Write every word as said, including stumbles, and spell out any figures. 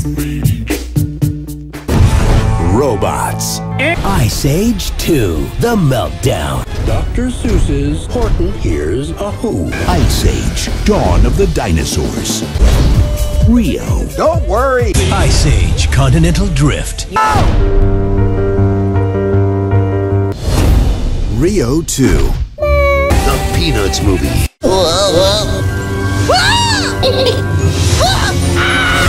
Robots. Ice Age two, The Meltdown. Doctor Seuss's Horton hears a who. Ice Age, Dawn of the Dinosaurs. Rio. Don't worry. Ice Age, Continental Drift. Oh! Rio two. The Peanuts movie. Whoa, whoa.